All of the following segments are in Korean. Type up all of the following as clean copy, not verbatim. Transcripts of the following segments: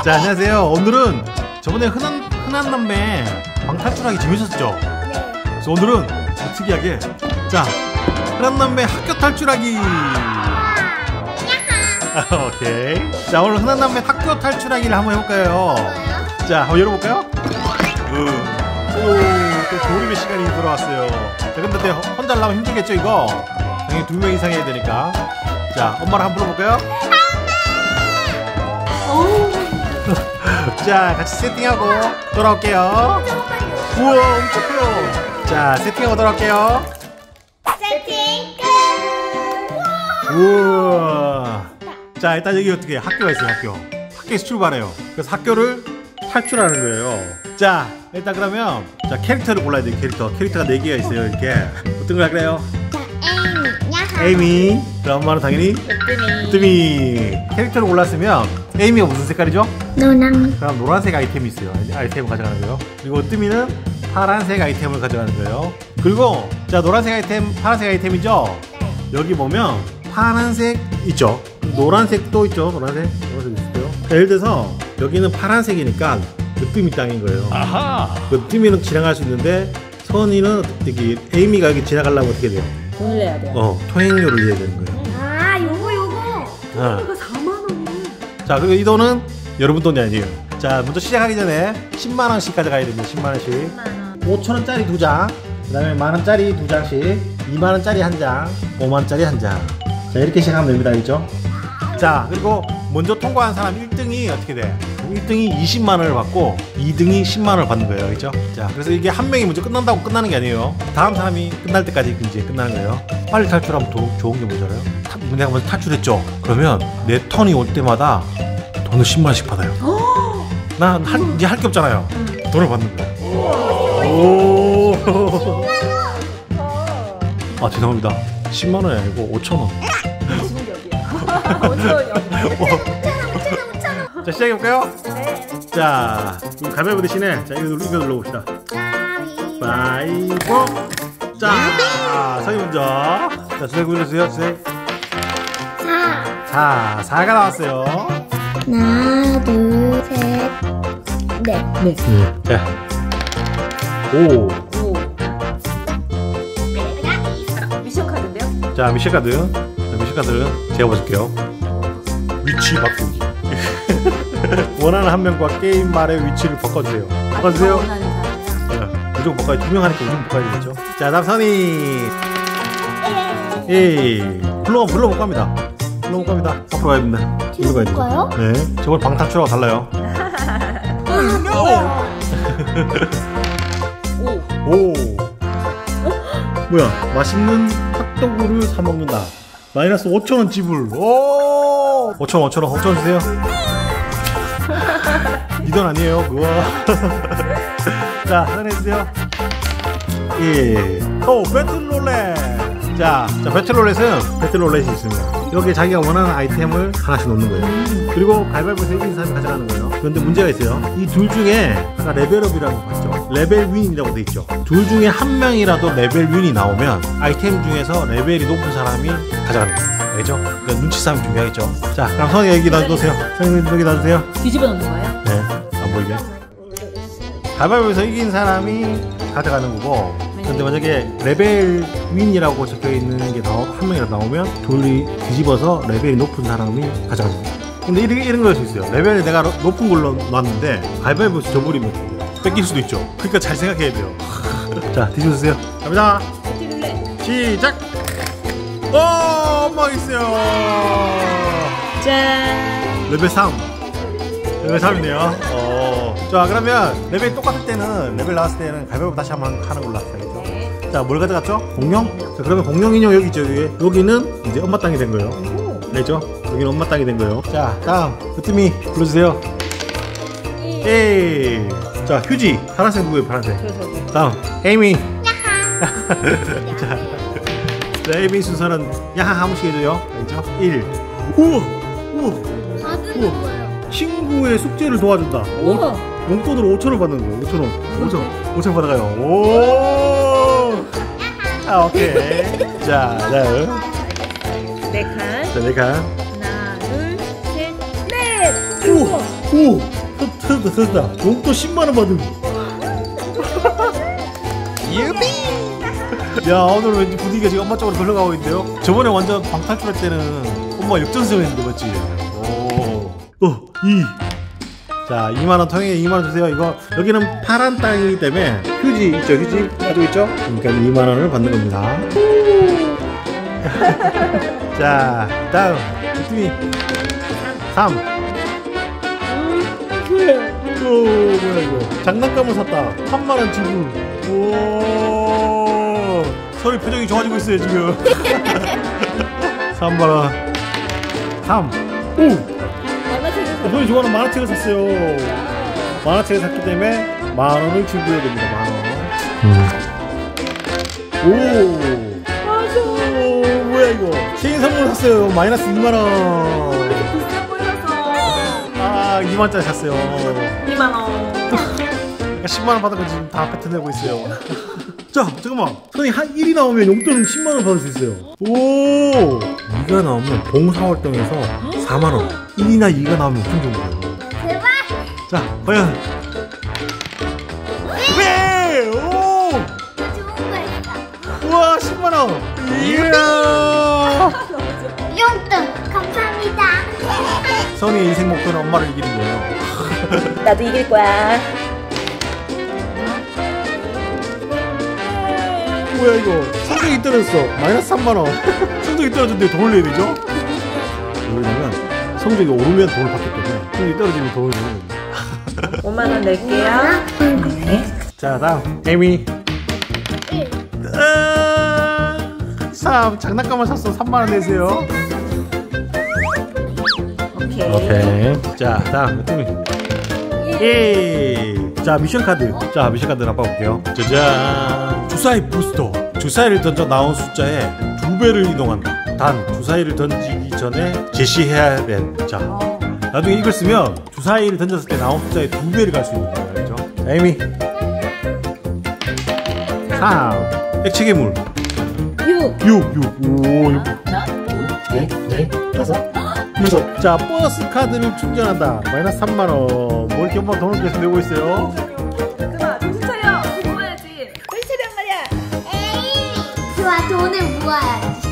자, 안녕하세요. 오늘은 저번에 흔한 남매 방탈출하기 재밌었죠? 그래서 오늘은 특이하게 자, 흔한 남매 학교 탈출하기. 오케이. 자, 오늘 흔한 남매 학교 탈출하기를 한번 해볼까요? 자, 한번 열어볼까요? 또 조립의 시간이 돌아왔어요. 자, 근데 혼자 하려면 힘들겠죠, 이거? 당연히 2명 이상 해야 되니까. 자, 엄마랑 한번 불러볼까요? 자, 같이 세팅하고 돌아올게요. 우와, 엄청 커요. 자, 세팅하고 돌아올게요. 세팅 끝. 우와. 자, 일단 여기 어떻게 학교가 있어요. 학교에서 출발해요. 그래서 학교를 탈출하는 거예요. 자, 일단 그러면 자, 캐릭터를 골라야 돼요. 캐릭터가 4개가 있어요. 이렇게 어떤 걸 할까요? 자, 에이미. 그럼 엄마는 당연히 으뜸이. 캐릭터를 골랐으면 에이미가 무슨 색깔이죠? 노랑. 그럼 노란색 아이템이 있어요. 아이템을 가져가는 거예요. 그리고 으뜸이는 파란색 아이템을 가져가는 거예요. 그리고 자, 노란색 아이템, 파란색 아이템이죠? 네. 여기 보면 파란색 있죠? 노란색도 있죠? 노란색 있어요. 예를 들어서 여기는 파란색이니까 으뜸이 땅인 거예요. 아하. 으뜸이는 지나갈 수 있는데 선이는 여기 에이미가 여기 지나가려면 어떻게 돼요? 돈을 내야 돼요. 통행료를 내야 되는 거예요. 아, 요거. 이거 4만원. 자, 그리고 이 돈은 여러분 돈이 아니에요. 자, 먼저 시작하기 전에 10만원씩 가져가야 됩니다. 10만원씩. 5천원짜리 2장, 그 다음에 만원짜리 2장씩, 2만원짜리 1장, 5만원짜리 1장. 자, 이렇게 시작하면 됩니다. 알겠죠? 자, 그리고 먼저 통과한 사람 1등이 어떻게 돼? 1등이 20만원을 받고 2등이 10만원을 받는 거예요. 알겠죠? 자, 그래서 이게 한 명이 먼저 끝난다고 끝나는 게 아니에요. 다음 사람이 끝날 때까지 이제 끝나는 거예요. 빨리 탈출하면 좋은 게 뭐잖아요? 내가 먼저 탈출했죠? 그러면 내 턴이 올 때마다 돈을 10만원씩 받아요. 나 이제 할 게 없잖아요. 돈을 받는 거야. 오. 아, 죄송합니다. 10만원이 아니고 5천원. 자, 시작해볼까요? 네. 자, 가위바위보 대신에 자, 이거 눌러봅시다. 가위바위보. 자, 서희 먼저. 자, 주색 굴려주세요. 주색. 4. 자, 4가 나왔어요. 하나, 둘, 셋, 넷. 네. 자, 5. 미션 카드인데요? 자, 미션 카드. 자, 미션 카드는 제가 봐줄게요. 위치 바꾸기. 원하는 한 명과 게임 말의 위치를 바꿔주세요. 바꿔주세요. 원하는 사람이랑. 무조건 바꿔야, 2명 하니까 무조건 바꿔야 되겠죠. 자, 다음 선이. 불러못 갑니다. 불러못 갑니다. 앞으로 가야 됩니다. 뒤로 가야 됩니다. 가요? 네. 저걸 방탈출하고 달라요. 오. 뭐야? 맛있는 핫도그를 사 먹는다. 마이너스 5천원 지불. 오. 5천원 주세요. 이 돈 아니에요, 그거. 자, 하산해주세요. 배틀롤렛. 자, 배틀롤렛이 있습니다. 여기에 자기가 원하는 아이템을 하나씩 놓는 거예요. 그리고 가위바위보에서 이긴 사람이 가져가는 거예요. 그런데 문제가 있어요. 이 둘 중에 아까 레벨업이라는 거 봤죠? 레벨 윈이라고 돼 있죠. 둘 중에 한 명이라도 레벨 윈이 나오면 아이템 중에서 레벨이 높은 사람이 가져가는 거예요. 알겠죠? 그러니까 눈치 싸움이 중요하겠죠. 자, 그럼 선이 여기 놔두세요. 선이 여기 놔두세요. 뒤집어 놓는 거예요? 네, 안 보이게. 가위바위보에서 이긴 사람이 가져가는 거고, 근데 만약에 레벨 윈이라고 적혀 있는 게 한 명이라도 나오면 둘이 뒤집어서 레벨이 높은 사람이 가져가는 거예요. 근데 이런 걸 할 수 있어요. 레벨을 내가 높은 걸로 놨는데 가위바위보에서 져버리면 뺏길 수도 있죠. 그러니까 잘 생각해야 돼요. 자, 뒤집어주세요. 갑니다. 시작. 엄마 있어요. 짠. 레벨 3. 레벨 3이네요. 자, 그러면 레벨 똑같을 때는, 레벨 나왔을 때는 가위바위보 다시 한번 하는 걸로 합시다. 자, 뭘 가져갔죠? 공룡? 자, 그러면 공룡 인형 여기 있죠, 여기. 여기는 이제 엄마 땅이 된 거예요. 알죠? 여기는 엄마 땅이 된 거예요. 자, 다음 으뜸이 불러주세요. 에이. 자, 휴지. 파란색 누구예요? 파란색. 다음 에이미. 자, 에이미 순서는 야하 한 번씩 해줘요. 알죠? 1. 우와. 받는 거예요. 친구의 숙제를 도와준다. 용돈으로 5천원 받는 거예요. 5천 받아가요. 오. 아, 오케이. 자, 다음. 4칸. 자, 4칸. 하나, 둘, 셋, 넷. 오. 됐다. 용돈 10만원 받음. 유비! 야, 오늘 왠지 분위기가 지금 엄마 쪽으로 흘러가고 있는데요? 저번에 완전 방탈출할 때는 엄마 역전승했는데, 맞지? 오, 2. 자, 2만원 통행에 2만원 주세요. 이거, 여기는 파란 땅이기 때문에 휴지 있죠? 휴지 가지고 있죠? 그러니까 2만원을 받는 겁니다. 자, 다음. 우팀이 3. 오, 뭐야, 이거. 장난감을 샀다. 3만원 지불. 오, 서리 표정이 좋아지고 있어요, 지금. 3만원. 3. 오! 손이 좋아하는 만화책을 샀어요. 만화책을 샀기 때문에 만원을 지불해야 됩니다. 만원. 오. 맞아. 오, 뭐야 이거? 생일 선물 샀어요. 마이너스 2만원. 비싼 걸 샀어. 아, 2만원짜리 샀어요. 2만원. 10만원 받은 거 지금 다 뱉어내고 있어요. 자, 잠깐만. 손이 한 1이 나오면 용돈 10만원 받을 수 있어요. 오! 2가 나오면 봉사활동에서 4만원. 1이나 2가 나오면 엄청 좋은 거예요. 제발. 자, 과연. 네! 오! 좋은 거 있어. 우와, 10만원! 이야! 용돈 감사합니다. 선이의 인생 목표는 엄마를 이기는 거예요. 나도 이길 거야. 뭐야 이거? 성적이 떨어졌어. 마이너스 3만원. 성적이 떨어졌는데 돈을 내야 되죠? 왜냐면 성적이 오르면 돈을 받기 때문에 성적이 떨어지면 돈을 내는 겁니다. 5만원 낼게요. 네. 자, 다음 에미. 3. 장난감을 샀어. 3만원 내세요. 오케이. 자, 다음 에미. 1. 자, 미션 카드. 자, 미션 카드 한번 볼게요. 짜잔. 주사위 부스터. 주사위를 던져 나온 숫자에 2배를 이동한다. 단 주사위를 던지기 전에 제시해야 돼. 자, 나중에 이걸 쓰면 주사위를 던졌을 때 나온 숫자에 2배를 갈 수 있는 거예요. 알죠? 자, 에이미. 3. 액체괴물. 6. 6. 오, 6. 네. 5. 자, 버스 카드를 충전한다. 마이너스 3만원. 뭐 이렇게 엄마 돈을 계속 내고 있어요? 그만 정신 차려. 돈 모아야지. 정신 차려 말이야. 에이. 좋아, 돈을 모아야지.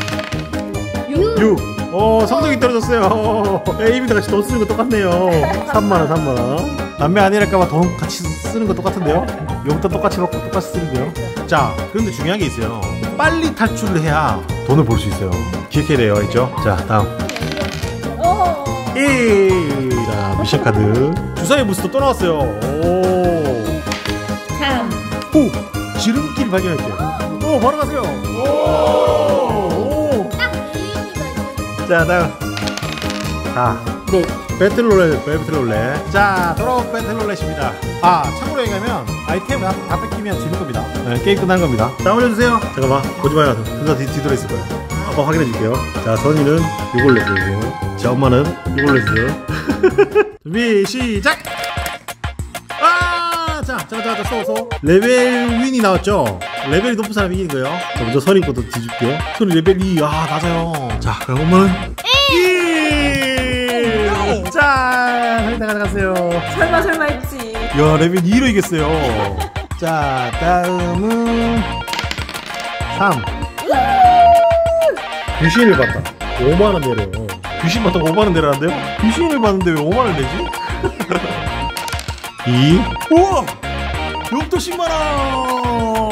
6. 성적이 떨어졌어요. 에이미도 같이 돈 쓰는 거 똑같네요. 3만원. 남매 아니랄까봐 돈 같이 쓰는 거 똑같은데요? 용돈 똑같이 받고 똑같이 쓰는데요? 자, 그런데 중요한 게 있어요. 빨리 탈출을 해야 돈을 벌 수 있어요. 기억해야 돼요. 있죠? 자, 다음. 1. 자, 미션 카드. 주사위 부스터 또 나왔어요. 오. 3. 오. 지름길 발견했대요. 오, 바로 가세요. 오. 딱 의미가 있어. 자, 다음. 자, 네. 배틀롤렛. 자, 돌아온 배틀롤렛입니다. 아, 참고로 얘기하면 아이템을 다 뺏기면 지는 겁니다. 네, 게임 끝난 겁니다. 자, 올려주세요. 잠깐만, 보지 마요. 둘 다 뒤돌아 있을 거야. 아빠 확인해 줄게요. 자, 선이는 이걸 냈어요. 자, 엄마는 이걸 냈어요. 준비, 시작! 아! 자, 쏘. 레벨 윈이 나왔죠? 레벨이 높은 사람이 이기는 거예요. 자, 먼저 선이 것도 뒤줄게요. 선이 레벨 2. 아, 낮아요. 자, 그럼 엄마는 1! 자, 선이 다 가져가세요. 설마 했지. 야, 레벨 2로 이겼어요. 자, 다음은 3. 귀신을 봤다. 5만원 내래요. 귀신 봤다고 5만원 내라는데요? 귀신을 봤는데 왜 5만원 내지? 2. 우와! 용돈 10만원!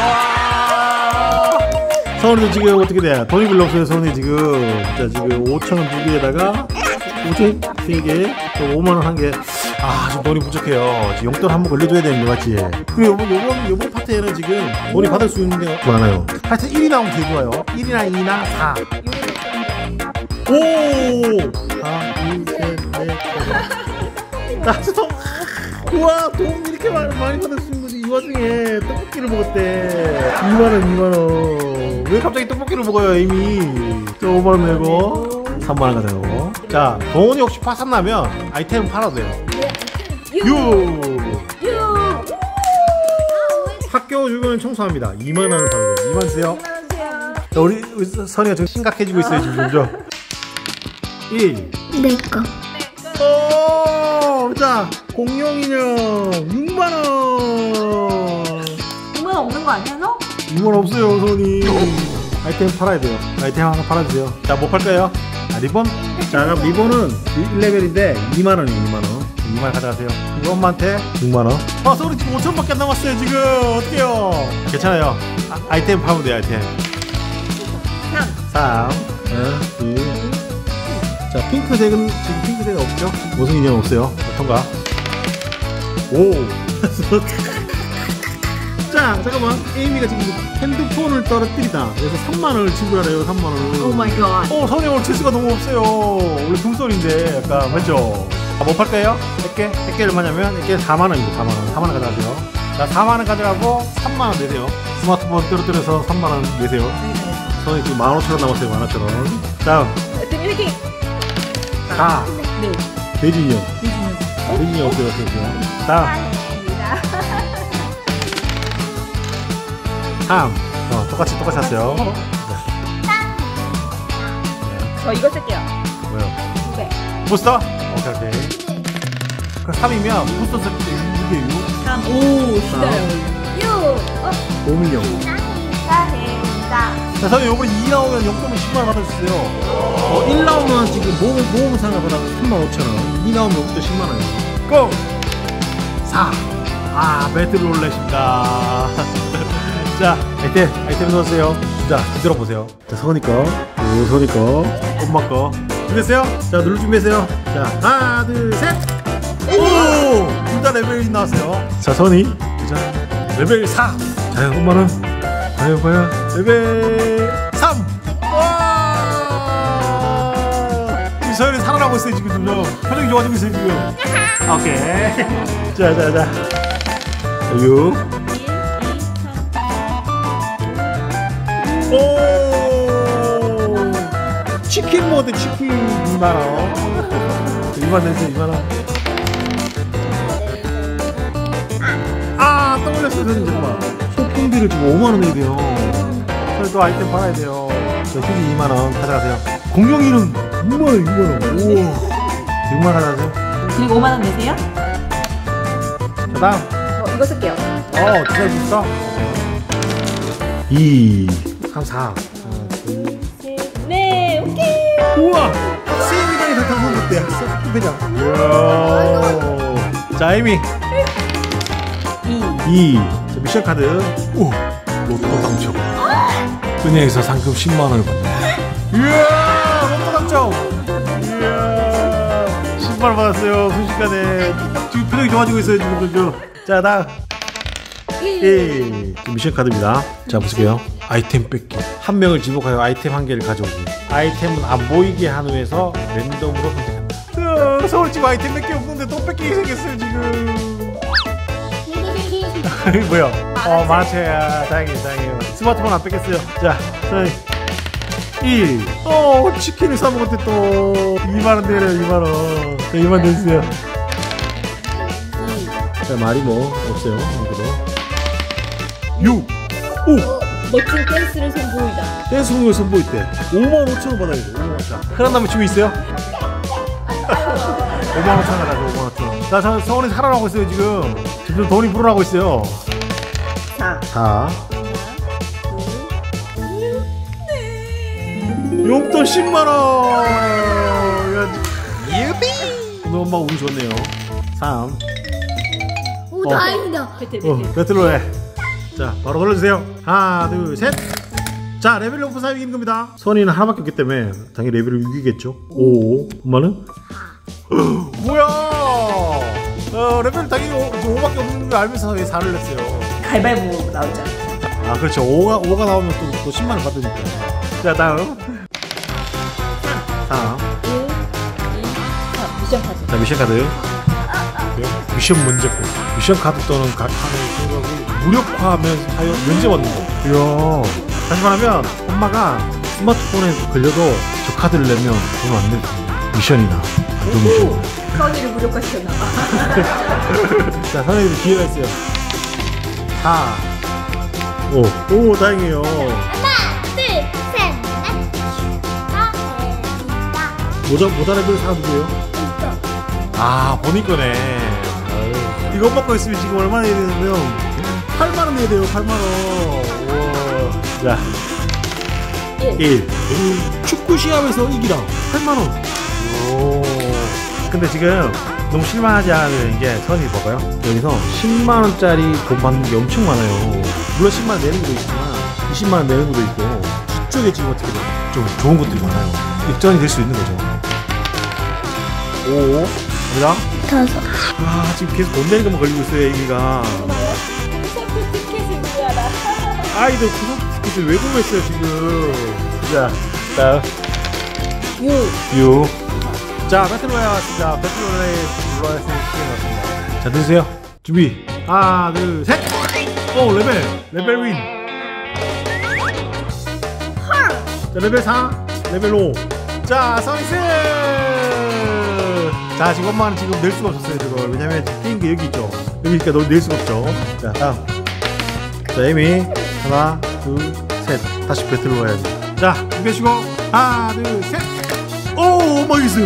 서울이도 지금 어떻게 돼? 돈이 별로 없어요, 서울이 지금. 자, 지금 5천원 2개에다가 5천 3개, 또 5만원 1개. 아, 지금 돈이 부족해요. 지금 용돈 한번 걸려줘야 되는 거 맞지? 그리고 요번 파트에는 지금 돈이 받을 수 있는 게 많아요. 하여튼 1이 나오면 되게 좋아요. 1이나 2나 4. 오! 하나, 둘, 셋, 넷, 다섯. 우와, 돈 이렇게 많이 받을 수 있는 거지. 이 와중에 떡볶이를 먹었대. 2만원. 왜 갑자기 떡볶이를 먹어요, 이미? 저 5만원 내고 3만원 가져가고. 자, 돈이 혹시 파산나면 아이템 팔아도 돼요. 6. 학교 주변을 청소합니다. 2만원을 팔아도 돼요. 2만 주세요. 자, 우리 선이가 좀 심각해지고 있어요, 지금 점점. 1. 내 거. 오, 자, 공룡 인형 6만원. 6만 없는 거 아니야 너? 6만원 없어요, 손이. 아이템 팔아야 돼요. 아이템 하나 팔아주세요. 자, 뭐 팔까요? 아, 리본? 자, 그럼 리본은 1레벨인데 2만원이에요. 2만원. 2만원 가져가세요. 이거 엄마한테 6만원. 아, 소리 지금 5천원밖에 안 남았어요. 지금 어떡해요. 괜찮아요. 아이템 팔면 돼요. 아이템 3 2 자, 핑크색은 지금 핑크색 없죠? 무슨 인형 없어요. 통과. 오. 자, 잠깐만. 에이미가 지금 핸드폰을 떨어뜨리다. 그래서 3만원을 지불하래요. 3만원을. 오 마이 갓. 선이 오늘 치수가 너무 없어요. 원래 금솔인데 약간 맞죠? 아, 뭐 팔까요? 100개? 100개 얼마냐면 100개 4만원입니다. 4만원. 4만원 가져가세요. 자, 4만원 가져가고 3만원 내세요. 스마트폰 떨어뜨려서 3만원 내세요. 선이 지금 15,000원 남았어요. 15,000원. 다음. 대미 회킹. 4. 네. 돼지 인형. 돼지는. 돼지 인형 어때요? 다음. 3. 똑같이 하세요. 저 이거 쓸게요. 뭐요? 200. 부스터? 오케이. 그럼 3이면 부스터 쓸 때 6이에요. 6. 3. 오, 기다려요. 6. 5밀리언. 감사합니다. 자, 선생님 요번에 2 나오면 0.10만원 받아주세요. 1 나오면 지금 모험상을 받아 35,000원. 2 나오면 여기도 10만원이에요. 고! 4. 아, 배틀롤렛입니다. 자, 아이템 넣으세요. 자, 뒤돌아 보세요. 자, 선이 거, 선이 거, 엄마 거. 준비됐어요? 자, 누를 준비했어요. 자, 하나, 둘, 셋. 오! 둘 다 레벨 1 나왔어요. 자, 선이. 자, 레벨 4. 자, 엄마는. 과연. 레벨 3. 와! 지금 서현이 살아나고 있어요, 지금 점점. 표정이 좋아지고 있어요, 지금. 오케이. 자. 6. 오! 치킨 모드 치킨 2만원. 2만원 내세요. 2만원. 아, 떠올렸어요. 저는 정말 소품비를 지금 5만원 내야 돼요. 그래도 아이템 팔아야 돼요. 저 휴지 2만원 가져가세요. 공룡이는 6만원. 우와, 6만원 가져가세요. 그리고 5만 원 내세요? 자, 다음. 이거 쓸게요. 기다려 주시죠. 2 3 4. 네, 오케이. 우와! 세미당이 다 타는 어때요? 그냥. 이야. 자, 에이미. 2. 자, 미션 카드. 오! 로또 당첨. 은행에서 상금 10만원을 받네. 이야! 로또 당첨! 이야! 10만원 받았어요. 순식간에. 지금 표정이 좋아지고 있어요, 지금. 자, 다음. 1. 미션 카드입니다. 자, 보실게요. 아이템 뺏기. 한 명을 지목하여 아이템 한 개를 가져오기. 아이템은 안 보이게 한 후에서 랜덤으로 선택한다. 서울 지금 아이템 몇 개 없는데 또 뺏기게 생겼어요, 지금. 뭐야? 만화체야. 다행이에요. 스마트폰 안 뺏겼어요. 자, 1. 치킨을 사먹었대 또. 2만원 내려요, 2만원. 자, 2만원 내주세요. 자, 말이 뭐 없어요. 이거도. 6. 오! 멋진 댄스를 선보이다. 댄스 공연 선보일 때 55,000원 받아야 돼. 55,000원. 자, 흔한 남의 치고 있어요? 55,000원 가자. 55,000원. 자, 저 서울에 살아나고 있어요, 지금 돈이 불어나고 있어요. 4. 용돈 10만원. 예비. 너 엄마 운이 좋네요. 3. 오, 다행이다. 배틀로에. 자, 바로 돌려주세요. 하나, 둘, 셋. 자, 레벨 높은 사람이 이기는 겁니다. 선이는 하나밖에 없기 때문에 당연히 레벨을 6이겠죠. 5. 엄마는? 뭐야? 레벨 당연히 5밖에 없는 걸 알면서 왜 4를 냈어요? 가위바위보 나오잖아. 아, 그렇죠. 5가 나오면 또 10만원 받으니까. 자, 다음. 4. 1, 2, 3. 미션 카드. 자, 미션 카드. 미션 문제고. 미션 카드 또는 각 하나의 생각을 무력화하여 면제 받는 거. 이야. 다시 말하면 엄마가 스마트폰에 걸려도 저 카드를 내면 돈 안 내고 미션이나 미션. 선이를 무력화시켰나봐. 자, 선생님 기회가 있어요. 4. 5. 다행이에요. 하나, 둘, 셋, 넷. 모자 레벨 4 누구예요? 아, 본인 거네. 아유, 이거 먹고 있으면 지금 얼마나 해야 되냐면 8만원 내야 돼요. 8만원. 자, 1. 축구 시합에서 이기다 8만원. 오. 근데 지금 너무 실망하지 않은 게 선이 봐봐요. 여기서 10만원짜리 돈 받는 게 엄청 많아요. 물론 10만원 내는 것도 있지만 20만원 내는 것도 있고, 뒤쪽에 지금 어떻게 좀 좋은 것들이 많아요. 역전이 될 수 있는 거죠. 5. 갑니다. 5. 아, 지금 계속 돈 내는 것만 걸리고 있어요, 애기가. 콘서트 티켓이 무료하다. 아이들 구독 왜 구매했어요, 지금. 자, 다음. 6. 자, 배틀로얄 왔습니다. 배틀로얄 시간 왔습니다. 자, 드세요. 준비. 하나, 둘, 셋. 오, 레벨 윈. 자, 레벨 4, 레벨 5. 자, 서비스. 자, 지금 엄마는 지금 낼 수가 없었어요, 저걸. 왜냐면 게임기 여기 있죠. 여기니까 낼 수가 없죠. 자, 다음. 자, 에이미. 하나, 둘, 셋. 다시 배틀로 가야지. 자, 준비하시고. 하나, 둘, 셋. 오, 엄마 이겼어요.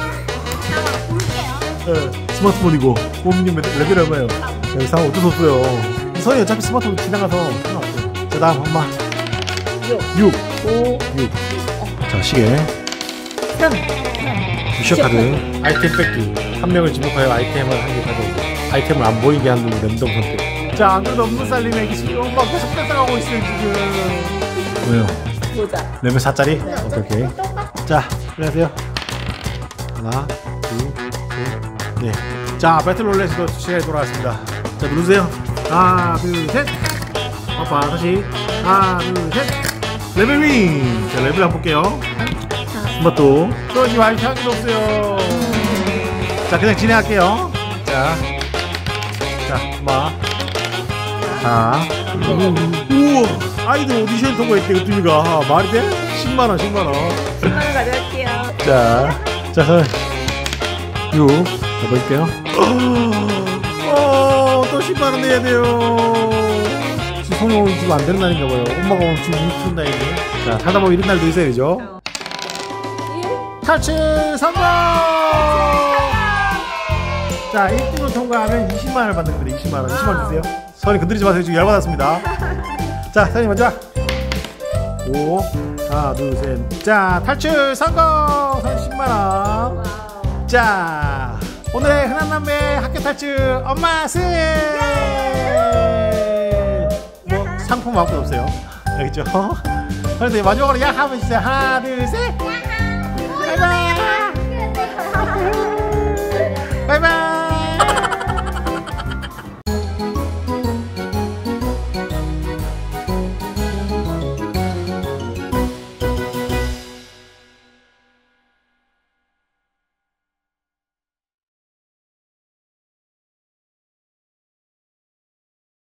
네, 스마트폰이고. 뽀미님 레벨 얼마예요? 여기 상황 어쩔 수 없어요. 선이 어차피 스마트폰 지나가서 상관없어요. 자, 다음 엄마. 6. 자, 시계. 3. 미션 카드. 아이템 뺏기. 한 명을 지목하여 아이템을 한 개 가져오세요. 아이템을 안 보이게 하는 랜덤 선택. 자, 안 그래도 없는 살림 애기 지금 엄마 계속 뺏어가고 있어요, 지금. 왜요? 보자. 레벨 4짜리? 오케이. 자, 안녕하세요. 하나, 둘, 셋, 넷. 자, 배틀롤렛으로 시간이 돌아왔습니다. 자, 누르세요. 하나, 둘, 셋. 아빠, 다시. 하나, 둘, 셋. 레벨 윙. 자, 레벨 한번 볼게요. 스마트. 쏘지 마이 향기도 없어요. 자, 그냥 진행할게요. 자, 엄마. 자, 우와. 아이들 오디션 통과했대, 그 뚜미가. 말이 돼? 10만원. 10만원 가져갈게요. 자, 선. 6. 자, 볼게요. 또 10만원 내야 돼요. 지금 성이 오늘 지금 안 되는 날인가 봐요. 엄마가 오늘 지금 못 푼다, 이게. 자, 살다 보면 이런 날도 있어요, 그죠? 탈출 성공! 자, 1등으로 통과하면 20만원을 받는 겁니다. 20만원. 20만원 주세요. 선이 건드리지 마세요. 지금 열받았습니다. 자, 선이 먼저. 5. 하나, 둘, 셋. 자, 탈출 성공! 선 10만원. 자, 오늘의 흔한 남매 학교 탈출 엄마 승! 뭐, 상품 아무것도 없어요. 알겠죠? 그런데 마지막으로 야! 하면 진짜 하나, 둘, 셋! 바이바이!